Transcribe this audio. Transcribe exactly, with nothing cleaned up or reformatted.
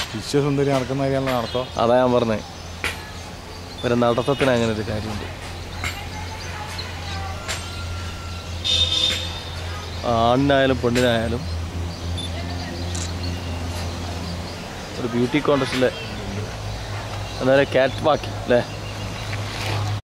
വിശ്വസുന്ദരി നടക്കുന്ന കാര്യമല്ല നടത്തോ? അതാ ഞാൻ പറഞ്ഞത്, ഒരു നടത്തത്തിന് അങ്ങനെ ഒരു കാര്യമുണ്ട്. ആണിനായാലും പെണ്ണിനായാലും ഒരു ബ്യൂട്ടി കോൺടെസ്റ്റിലെ എന്തായാലും ക്യാറ്റ് വാക്കിംഗ് അല്ലേ?